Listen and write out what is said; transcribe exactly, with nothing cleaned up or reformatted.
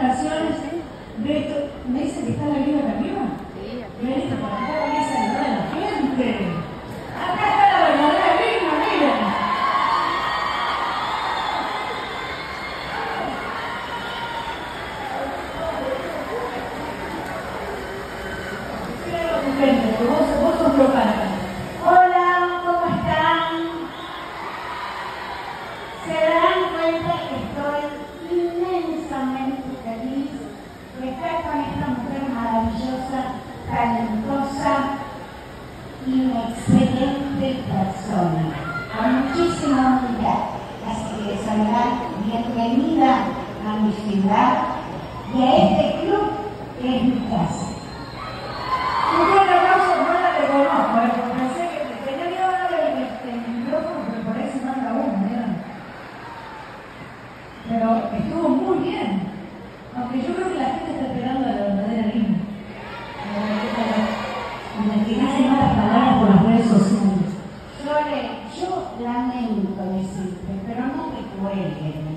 canciones de esto. ¿Me dicen que está la vida acá arriba? Veniste para acá, voy a saludar a la gente. Acá está la bailadora Vilma, miren. Mira tu gente, que vos, vos sos local. Hola, ¿cómo están? Se darán cuenta que estoy inmensamente feliz de estar con esta mujer maravillosa, talentosa y una excelente persona, con muchísima humildad. Así que les darán bienvenida a mi ciudad y a este club que es mi casa. Un fuerte aplauso, no la reconozco, ¿eh? Porque pensé que tenía miedo de darle el, el micrófono, porque por ahí se manda uno, ¿vieron? Pero estuvo muy bien. Aunque yo creo que la gente está esperando a la verdadera Lina. En la que dice malas palabras por las redes sociales. Sole, yo lamento decirte, pero no te cuelgues.